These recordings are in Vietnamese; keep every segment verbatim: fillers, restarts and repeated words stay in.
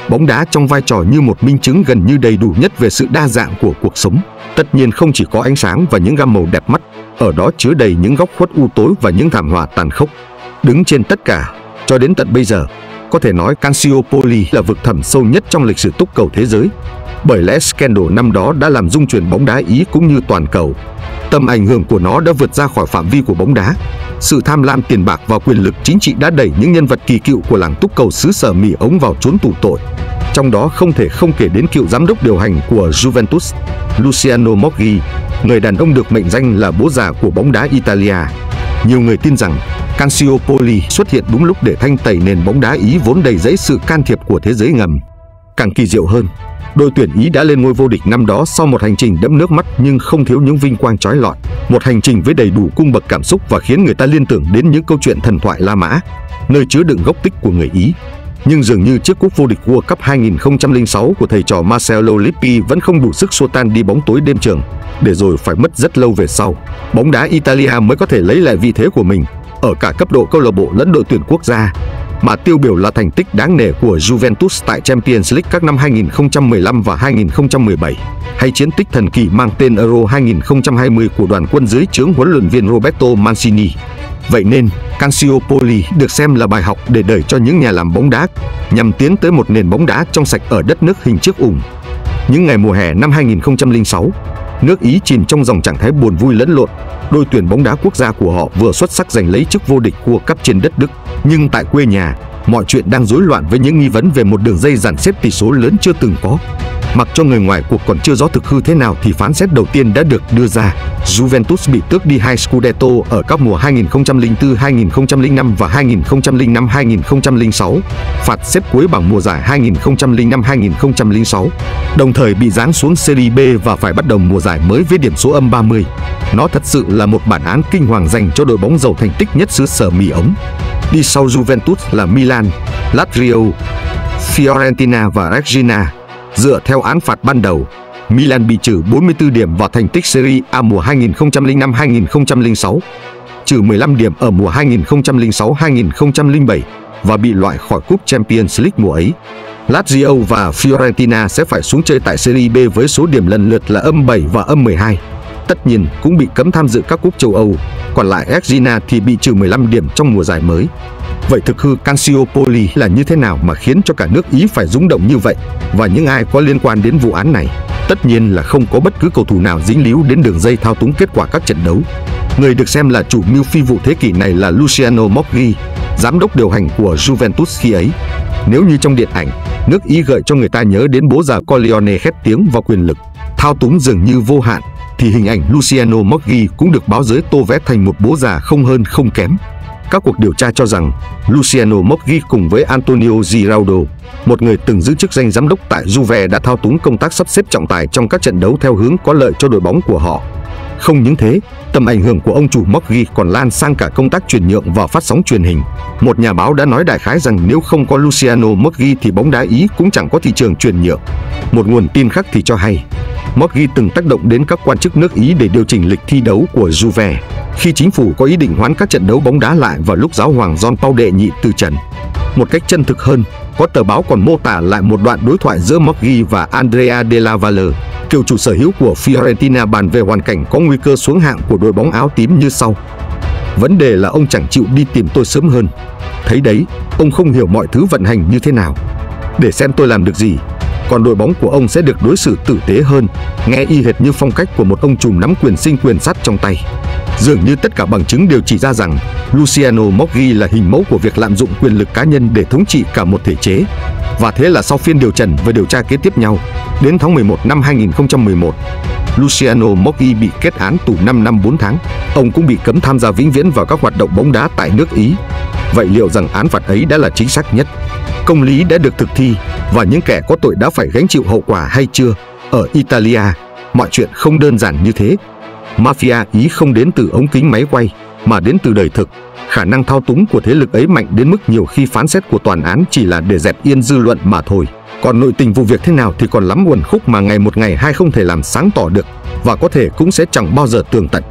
Bóng đá trong vai trò như một minh chứng gần như đầy đủ nhất về sự đa dạng của cuộc sống. Tất nhiên không chỉ có ánh sáng và những gam màu đẹp mắt, ở đó chứa đầy những góc khuất u tối và những thảm họa tàn khốc. Đứng trên tất cả, cho đến tận bây giờ, có thể nói Calciopoli là vực thẳm sâu nhất trong lịch sử túc cầu thế giới. Bởi lẽ scandal năm đó đã làm rung chuyển bóng đá Ý cũng như toàn cầu. Tầm ảnh hưởng của nó đã vượt ra khỏi phạm vi của bóng đá. Sự tham lam tiền bạc và quyền lực chính trị đã đẩy những nhân vật kỳ cựu của làng túc cầu xứ sở Mỹ ống vào trốn tù tội. Trong đó không thể không kể đến cựu giám đốc điều hành của Juventus, Luciano Moggi, người đàn ông được mệnh danh là bố già của bóng đá Italia. Nhiều người tin rằng Calciopoli xuất hiện đúng lúc để thanh tẩy nền bóng đá Ý vốn đầy rẫy sự can thiệp của thế giới ngầm. Càng kỳ diệu hơn, đội tuyển Ý đã lên ngôi vô địch năm đó sau một hành trình đẫm nước mắt nhưng không thiếu những vinh quang chói lọi. Một hành trình với đầy đủ cung bậc cảm xúc và khiến người ta liên tưởng đến những câu chuyện thần thoại La Mã, nơi chứa đựng gốc tích của người Ý. Nhưng dường như chiếc cúp vô địch World Cup hai nghìn không trăm lẻ sáu của thầy trò Marcello Lippi vẫn không đủ sức xua tan đi bóng tối đêm trường, để rồi phải mất rất lâu về sau, bóng đá Italia mới có thể lấy lại vị thế của mình ở cả cấp độ câu lạc bộ lẫn đội tuyển quốc gia. Mà tiêu biểu là thành tích đáng nể của Juventus tại Champions League các năm hai nghìn không trăm mười lăm và hai nghìn không trăm mười bảy, hay chiến tích thần kỳ mang tên Euro hai nghìn không trăm hai mươi của đoàn quân dưới trướng huấn luyện viên Roberto Mancini. Vậy nên, Calciopoli được xem là bài học để đời cho những nhà làm bóng đá, nhằm tiến tới một nền bóng đá trong sạch ở đất nước hình chiếc ủng. Những ngày mùa hè năm hai nghìn không trăm lẻ sáu, nước Ý chìm trong dòng trạng thái buồn vui lẫn lộn. Đội tuyển bóng đá quốc gia của họ vừa xuất sắc giành lấy chức vô địch World Cup trên đất Đức, nhưng tại quê nhà, mọi chuyện đang rối loạn với những nghi vấn về một đường dây dàn xếp tỷ số lớn chưa từng có. Mặc cho người ngoài cuộc còn chưa rõ thực hư thế nào thì phán xét đầu tiên đã được đưa ra. Juventus bị tước đi hai Scudetto ở các mùa hai nghìn không trăm lẻ bốn, hai nghìn không trăm lẻ năm và hai nghìn không trăm lẻ năm, hai nghìn không trăm lẻ sáu, phạt xếp cuối bảng mùa giải hai nghìn không trăm lẻ năm, hai nghìn không trăm lẻ sáu, đồng thời bị giáng xuống Serie B và phải bắt đầu mùa giải mới với điểm số âm ba mươi. Nó thật sự là một bản án kinh hoàng dành cho đội bóng giàu thành tích nhất xứ sở Mỹ ống. Đi sau Juventus là Milan, Lazio, Fiorentina và Regina. Dựa theo án phạt ban đầu, Milan bị trừ bốn mươi tư điểm vào thành tích Serie A mùa hai nghìn không trăm lẻ năm, hai nghìn không trăm lẻ sáu, trừ mười lăm điểm ở mùa hai nghìn không trăm lẻ sáu, hai nghìn không trăm lẻ bảy và bị loại khỏi cúp Champions League mùa ấy. Lazio và Fiorentina sẽ phải xuống chơi tại Serie B với số điểm lần lượt là âm bảy và âm mười hai. Tất nhiên cũng bị cấm tham dự các cúp châu Âu, còn lại Regina thì bị trừ mười lăm điểm trong mùa giải mới. Vậy thực hư Calciopoli là như thế nào mà khiến cho cả nước Ý phải rung động như vậy? Và những ai có liên quan đến vụ án này? Tất nhiên là không có bất cứ cầu thủ nào dính líu đến đường dây thao túng kết quả các trận đấu. Người được xem là chủ mưu phi vụ thế kỷ này là Luciano Moggi, giám đốc điều hành của Juventus khi ấy. Nếu như trong điện ảnh, nước Ý gợi cho người ta nhớ đến bố già Corleone khét tiếng và quyền lực, thao túng dường như vô hạn, thì hình ảnh Luciano Moggi cũng được báo giới tô vẽ thành một bố già không hơn không kém. Các cuộc điều tra cho rằng Luciano Moggi cùng với Antonio Giraudo, một người từng giữ chức danh giám đốc tại Juve, đã thao túng công tác sắp xếp trọng tài trong các trận đấu theo hướng có lợi cho đội bóng của họ. Không những thế, tầm ảnh hưởng của ông chủ Moggi còn lan sang cả công tác chuyển nhượng và phát sóng truyền hình. Một nhà báo đã nói đại khái rằng nếu không có Luciano Moggi thì bóng đá Ý cũng chẳng có thị trường chuyển nhượng. Một nguồn tin khác thì cho hay, Moggi từng tác động đến các quan chức nước Ý để điều chỉnh lịch thi đấu của Juve, khi chính phủ có ý định hoãn các trận đấu bóng đá lại vào lúc giáo hoàng John Paul đệ nhị từ trần. Một cách chân thực hơn, có tờ báo còn mô tả lại một đoạn đối thoại giữa Moggi và Andrea Della Valle, cựu chủ sở hữu của Fiorentina, bàn về hoàn cảnh có nguy cơ xuống hạng của đội bóng áo tím như sau: vấn đề là ông chẳng chịu đi tìm tôi sớm hơn. Thấy đấy, ông không hiểu mọi thứ vận hành như thế nào. Để xem tôi làm được gì, còn đội bóng của ông sẽ được đối xử tử tế hơn. Nghe y hệt như phong cách của một ông trùm nắm quyền sinh quyền sát trong tay. Dường như tất cả bằng chứng đều chỉ ra rằng Luciano Moggi là hình mẫu của việc lạm dụng quyền lực cá nhân để thống trị cả một thể chế. Và thế là sau phiên điều trần và điều tra kế tiếp nhau, đến tháng mười một năm hai nghìn không trăm mười một, Luciano Moggi bị kết án tù năm năm bốn tháng. Ông cũng bị cấm tham gia vĩnh viễn vào các hoạt động bóng đá tại nước Ý. Vậy liệu rằng án phạt ấy đã là chính xác nhất? Công lý đã được thực thi và những kẻ có tội đã phải gánh chịu hậu quả hay chưa? Ở Italia, mọi chuyện không đơn giản như thế. Mafia Ý không đến từ ống kính máy quay, mà đến từ đời thực. Khả năng thao túng của thế lực ấy mạnh đến mức nhiều khi phán xét của tòa án chỉ là để dẹp yên dư luận mà thôi. Còn nội tình vụ việc thế nào thì còn lắm uẩn khúc mà ngày một ngày hai không thể làm sáng tỏ được, và có thể cũng sẽ chẳng bao giờ tường tận.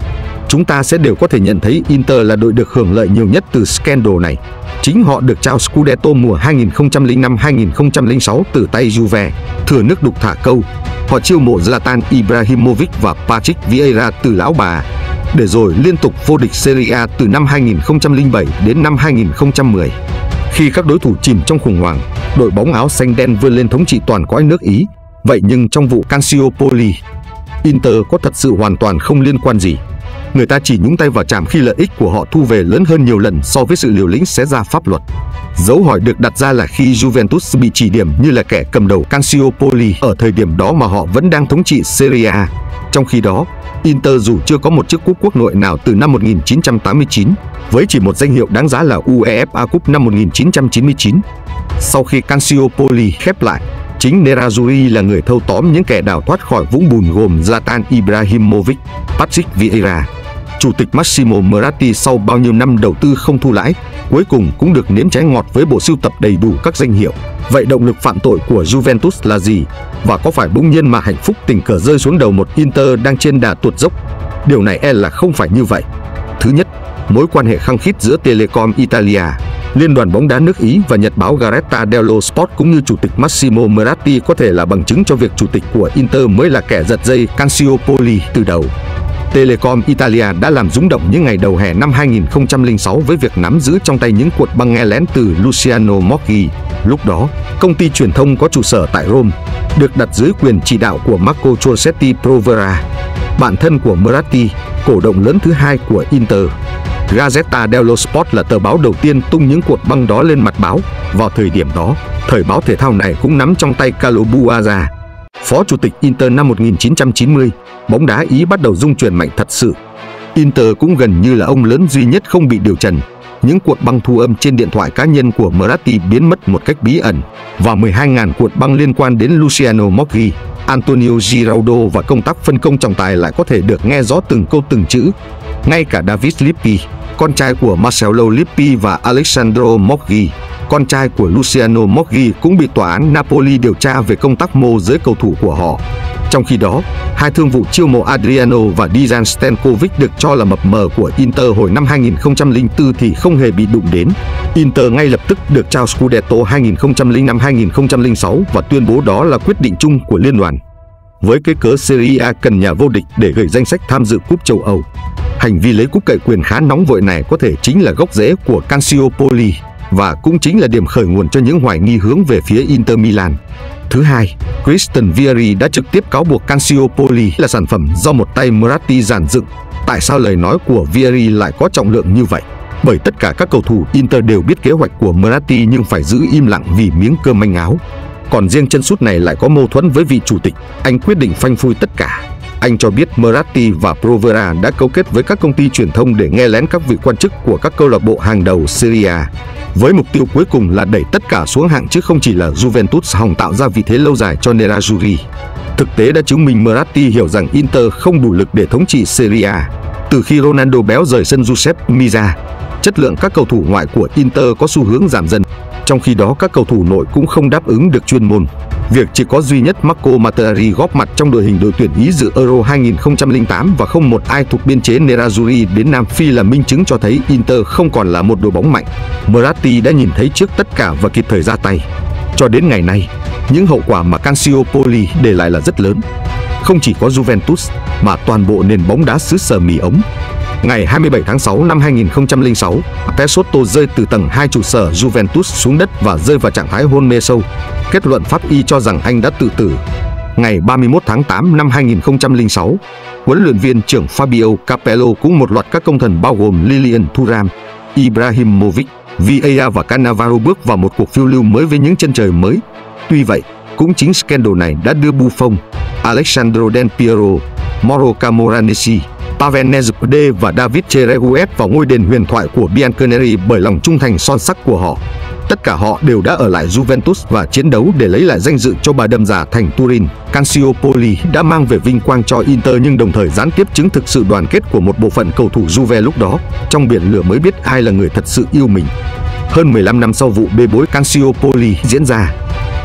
chúng ta sẽ đều có thể nhận thấy Inter là đội được hưởng lợi nhiều nhất từ scandal này. Chính họ được trao Scudetto mùa hai nghìn không trăm lẻ năm hai nghìn không trăm lẻ sáu từ tay Juve, thừa nước đục thả câu. Họ chiêu mộ Zlatan Ibrahimovic và Patrick Vieira từ lão bà, để rồi liên tục vô địch Serie A từ năm hai nghìn không trăm lẻ bảy đến năm hai nghìn không trăm mười. Khi các đối thủ chìm trong khủng hoảng, đội bóng áo xanh đen vươn lên thống trị toàn cõi nước Ý. Vậy nhưng trong vụ Calciopoli, Inter có thật sự hoàn toàn không liên quan gì. Người ta chỉ nhúng tay vào chạm khi lợi ích của họ thu về lớn hơn nhiều lần so với sự liều lĩnh xé ra pháp luật. Dấu hỏi được đặt ra là khi Juventus bị chỉ điểm như là kẻ cầm đầu Calciopoli ở thời điểm đó mà họ vẫn đang thống trị Serie A. Trong khi đó, Inter dù chưa có một chiếc cúp quốc nội nào từ năm một nghìn chín trăm tám mươi chín, với chỉ một danh hiệu đáng giá là UEFA Cup năm một nghìn chín trăm chín mươi chín. Sau khi Calciopoli khép lại, chính Nerazzurri là người thâu tóm những kẻ đào thoát khỏi vũng bùn gồm Zlatan Ibrahimovic, Patrick Vieira. Chủ tịch Massimo Moratti sau bao nhiêu năm đầu tư không thu lãi, cuối cùng cũng được nếm trái ngọt với bộ sưu tập đầy đủ các danh hiệu. Vậy động lực phạm tội của Juventus là gì? Và có phải bỗng nhiên mà hạnh phúc tình cờ rơi xuống đầu một Inter đang trên đà tuột dốc? Điều này e là không phải như vậy. Thứ nhất, mối quan hệ khăng khít giữa Telecom Italia, Liên đoàn bóng đá nước Ý và nhật báo Gazzetta dello Sport cũng như chủ tịch Massimo Moratti có thể là bằng chứng cho việc chủ tịch của Inter mới là kẻ giật dây Calciopoli từ đầu. Telecom Italia đã làm rúng động những ngày đầu hè năm hai nghìn không trăm lẻ sáu với việc nắm giữ trong tay những cuộn băng nghe lén từ Luciano Moggi. Lúc đó, công ty truyền thông có trụ sở tại Rome, được đặt dưới quyền chỉ đạo của Marco Crocetti Provera, bạn thân của Moratti, cổ động lớn thứ hai của Inter. Gazzetta dello Sport là tờ báo đầu tiên tung những cuộn băng đó lên mặt báo. Vào thời điểm đó, thời báo thể thao này cũng nắm trong tay Carlo Buazza, phó chủ tịch Inter năm một nghìn chín trăm chín mươi. Bóng đá Ý bắt đầu rung chuyển mạnh thật sự. Inter cũng gần như là ông lớn duy nhất không bị điều trần. Những cuộn băng thu âm trên điện thoại cá nhân của Moratti biến mất một cách bí ẩn, và mười hai nghìn cuộn băng liên quan đến Luciano Moggi, Antonio Giraudo và công tác phân công trọng tài lại có thể được nghe rõ từng câu từng chữ. Ngay cả David Lippi, con trai của Marcello Lippi, và Alessandro Moggi, con trai của Luciano Moggi, cũng bị tòa án Napoli điều tra về công tác môi giới cầu thủ của họ. Trong khi đó, hai thương vụ chiêu mộ Adriano và Dejan Stankovic được cho là mập mờ của Inter hồi năm hai nghìn không trăm lẻ bốn thì không hề bị đụng đến. Inter ngay lập tức được trao Scudetto hai nghìn không trăm lẻ năm hai nghìn không trăm lẻ sáu và tuyên bố đó là quyết định chung của liên đoàn. Với cái cớ Serie A cần nhà vô địch để gửi danh sách tham dự cúp châu Âu, hành vi lấy cúp cậy quyền khá nóng vội này có thể chính là gốc rễ của Calciopoli, và cũng chính là điểm khởi nguồn cho những hoài nghi hướng về phía Inter Milan. Thứ hai, Christian Vieri đã trực tiếp cáo buộc Calciopoli là sản phẩm do một tay Moratti dàn dựng. Tại sao lời nói của Vieri lại có trọng lượng như vậy? Bởi tất cả các cầu thủ Inter đều biết kế hoạch của Moratti nhưng phải giữ im lặng vì miếng cơm manh áo. Còn riêng chân sút này lại có mâu thuẫn với vị chủ tịch. Anh quyết định phanh phui tất cả. Anh cho biết Moratti và Provera đã cấu kết với các công ty truyền thông để nghe lén các vị quan chức của các câu lạc bộ hàng đầu Serie A, với mục tiêu cuối cùng là đẩy tất cả xuống hạng chứ không chỉ là Juventus hòng tạo ra vị thế lâu dài cho Nerazzurri. Thực tế đã chứng minh Moratti hiểu rằng Inter không đủ lực để thống trị Serie A. Từ khi Ronaldo béo rời sân Giuseppe Meazza, chất lượng các cầu thủ ngoại của Inter có xu hướng giảm dần. Trong khi đó, các cầu thủ nội cũng không đáp ứng được chuyên môn. Việc chỉ có duy nhất Marco Materazzi góp mặt trong đội hình đội tuyển Ý dự Euro hai nghìn không trăm lẻ tám và không một ai thuộc biên chế Nerazzurri đến Nam Phi là minh chứng cho thấy Inter không còn là một đội bóng mạnh. Moratti đã nhìn thấy trước tất cả và kịp thời ra tay. Cho đến ngày nay, những hậu quả mà Calciopoli để lại là rất lớn. Không chỉ có Juventus mà toàn bộ nền bóng đá xứ sở mì ống. Ngày hai mươi bảy tháng sáu năm hai nghìn không trăm lẻ sáu, Pessotto rơi từ tầng hai trụ sở Juventus xuống đất và rơi vào trạng thái hôn mê sâu. Kết luận pháp y cho rằng anh đã tự tử. Ngày ba mươi mốt tháng tám năm hai nghìn không trăm lẻ sáu, huấn luyện viên trưởng Fabio Capello cũng một loạt các công thần bao gồm Lilian Thuram, Ibrahimovic, Vieira và Cannavaro bước vào một cuộc phiêu lưu mới với những chân trời mới. Tuy vậy, cũng chính scandal này đã đưa Buffon, Alessandro Del Piero, Mauro Camoranesi, Pavel Nedved và David Trezeguet vào ngôi đền huyền thoại của Bianconeri bởi lòng trung thành son sắc của họ. Tất cả họ đều đã ở lại Juventus và chiến đấu để lấy lại danh dự cho bà đâm giả thành Turin. Calciopoli đã mang về vinh quang cho Inter nhưng đồng thời gián tiếp chứng thực sự đoàn kết của một bộ phận cầu thủ Juve lúc đó. Trong biển lửa mới biết ai là người thật sự yêu mình. Hơn mười lăm năm sau vụ bê bối Calciopoli diễn ra,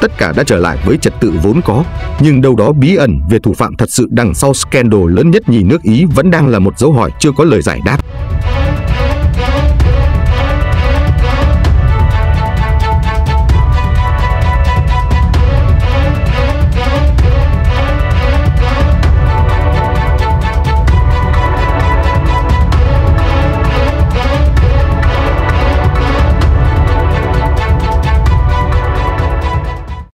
tất cả đã trở lại với trật tự vốn có. Nhưng đâu đó bí ẩn về thủ phạm thật sự đằng sau scandal lớn nhất nhì nước Ý vẫn đang là một dấu hỏi chưa có lời giải đáp.